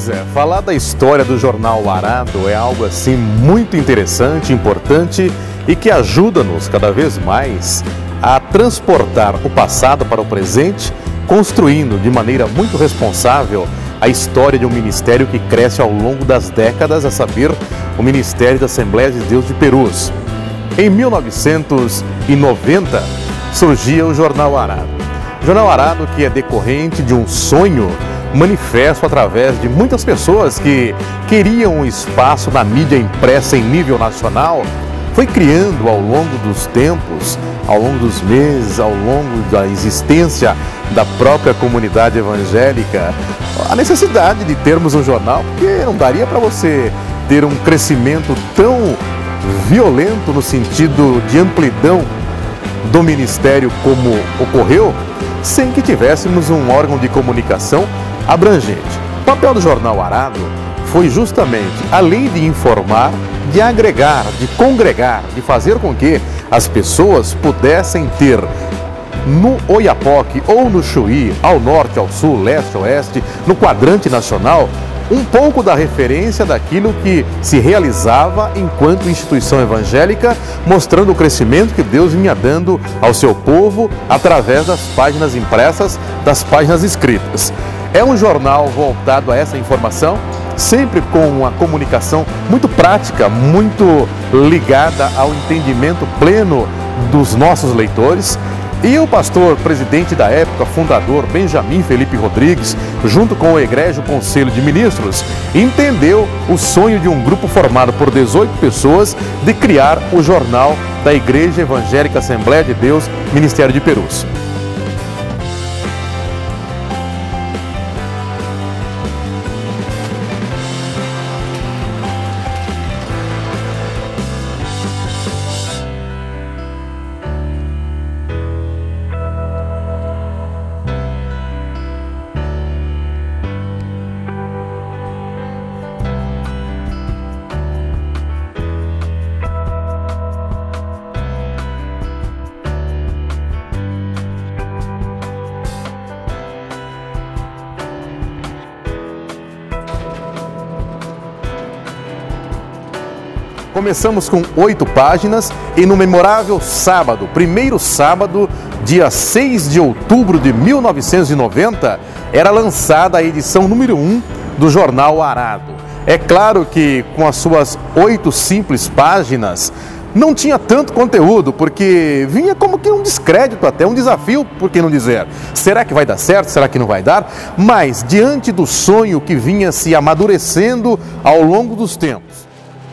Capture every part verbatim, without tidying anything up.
Pois é, falar da história do Jornal O Arado é algo assim muito interessante, importante e que ajuda-nos cada vez mais a transportar o passado para o presente, construindo de maneira muito responsável a história de um ministério que cresce ao longo das décadas, a saber, o Ministério da Assembleia de Deus de Perus. Em mil novecentos e noventa surgia o Jornal O Arado. O Jornal O Arado que é decorrente de um sonho manifesto através de muitas pessoas que queriam um espaço na mídia impressa em nível nacional, foi criando ao longo dos tempos, ao longo dos meses, ao longo da existência da própria comunidade evangélica, a necessidade de termos um jornal, porque não daria para você ter um crescimento tão violento no sentido de amplidão do ministério como ocorreu, sem que tivéssemos um órgão de comunicação abrangente. O papel do Jornal O Arado foi justamente, além de informar, de agregar, de congregar, de fazer com que as pessoas pudessem ter no Oiapoque ou no Chuí, ao norte, ao sul, leste, oeste, no quadrante nacional, um pouco da referência daquilo que se realizava enquanto instituição evangélica, mostrando o crescimento que Deus vinha dando ao seu povo através das páginas impressas, das páginas escritas. É um jornal voltado a essa informação, sempre com uma comunicação muito prática, muito ligada ao entendimento pleno dos nossos leitores. E o pastor presidente da época, fundador Benjamin Felipe Rodrigues, junto com o egrégio Conselho de Ministros, entendeu o sonho de um grupo formado por dezoito pessoas de criar o jornal da Igreja Evangélica Assembleia de Deus, Ministério de Perus. Começamos com oito páginas e no memorável sábado, primeiro sábado, dia seis de outubro de mil novecentos e noventa, era lançada a edição número um do Jornal O Arado. É claro que com as suas oito simples páginas não tinha tanto conteúdo, porque vinha como que um descrédito, até um desafio, por que não dizer? Será que vai dar certo? Será que não vai dar? Mas diante do sonho que vinha se amadurecendo ao longo dos tempos,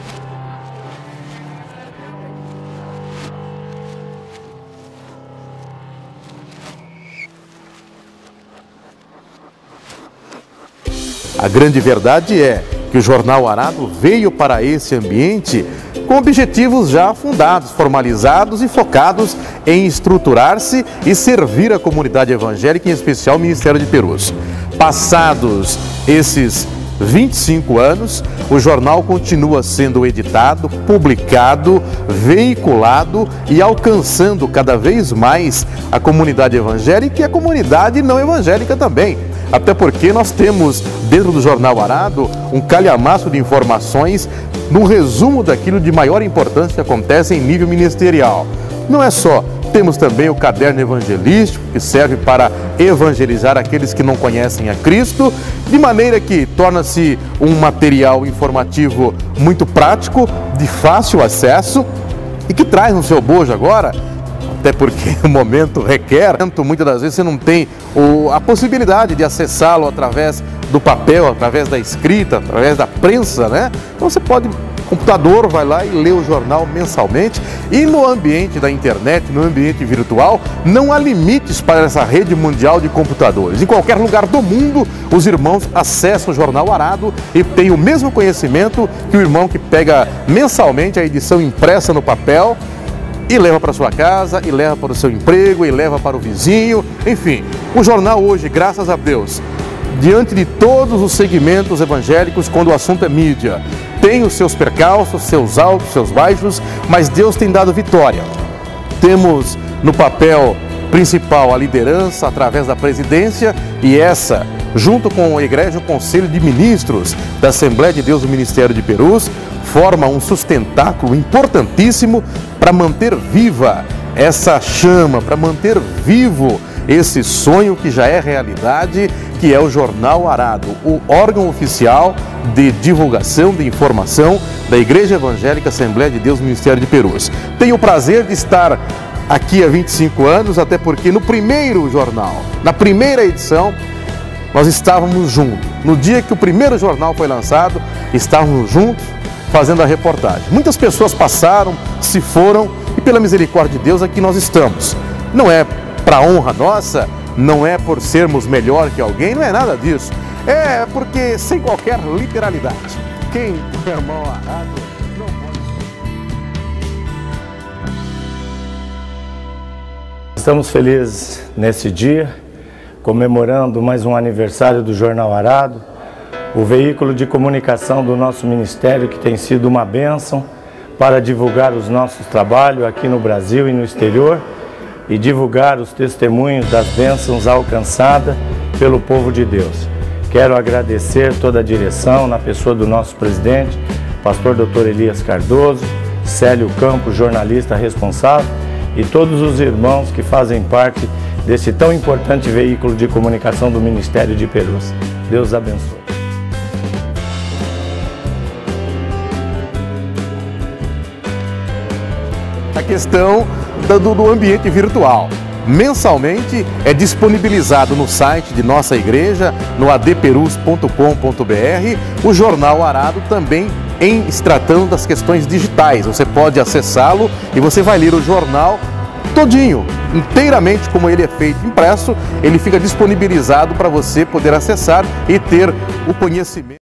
a grande verdade é que o Jornal O Arado veio para esse ambiente com objetivos já fundados, formalizados e focados em estruturar-se e servir a comunidade evangélica, em especial o Ministério de Perus. Passados esses vinte e cinco anos, o jornal continua sendo editado, publicado, veiculado e alcançando cada vez mais a comunidade evangélica e a comunidade não evangélica também. Até porque nós temos dentro do Jornal O Arado um calhamaço de informações no resumo daquilo de maior importância que acontece em nível ministerial. Não é só, temos também o caderno evangelístico, que serve para evangelizar aqueles que não conhecem a Cristo, de maneira que torna-se um material informativo muito prático, de fácil acesso e que traz no seu bojo agora, até porque o momento requer, muitas das vezes você não tem o, a possibilidade de acessá-lo através do papel, através da escrita, através da prensa, né? Então você pode, computador, vai lá e lê o jornal mensalmente. E no ambiente da internet, no ambiente virtual, não há limites para essa rede mundial de computadores. Em qualquer lugar do mundo, os irmãos acessam o Jornal O Arado e têm o mesmo conhecimento que o irmão que pega mensalmente a edição impressa no papel e leva para sua casa, e leva para o seu emprego, e leva para o vizinho, enfim. O jornal hoje, graças a Deus, diante de todos os segmentos evangélicos, quando o assunto é mídia, tem os seus percalços, seus altos, seus baixos, mas Deus tem dado vitória. Temos no papel principal a liderança através da presidência, e essa junto com a Igreja, o Conselho de Ministros da Assembleia de Deus do Ministério de Perus, forma um sustentáculo importantíssimo para manter viva essa chama, para manter vivo esse sonho que já é realidade, que é o Jornal Arado, o órgão oficial de divulgação de informação da Igreja Evangélica Assembleia de Deus do Ministério de Perus. Tenho o prazer de estar aqui há vinte e cinco anos, até porque no primeiro jornal, na primeira edição, nós estávamos juntos. No dia que o primeiro jornal foi lançado, estávamos juntos fazendo a reportagem. Muitas pessoas passaram, se foram, e pela misericórdia de Deus aqui nós estamos. Não é para honra nossa, não é por sermos melhor que alguém, não é nada disso. É porque sem qualquer literalidade. Quem é irmão Arado não pode... Estamos felizes nesse dia, comemorando mais um aniversário do Jornal Arado, o veículo de comunicação do nosso ministério que tem sido uma bênção para divulgar os nossos trabalhos aqui no Brasil e no exterior e divulgar os testemunhos das bênçãos alcançadas pelo povo de Deus. Quero agradecer toda a direção, na pessoa do nosso presidente, pastor doutor Elias Cardoso, Célio Campos, jornalista responsável, e todos os irmãos que fazem parte desse tão importante veículo de comunicação do Ministério de Perus. Deus abençoe. A questão do, do ambiente virtual. Mensalmente é disponibilizado no site de nossa igreja, no a d perus ponto com ponto b r, o Jornal Arado também em tratando das questões digitais. Você pode acessá-lo e você vai ler o jornal todinho, inteiramente como ele é feito impresso, ele fica disponibilizado para você poder acessar e ter o conhecimento.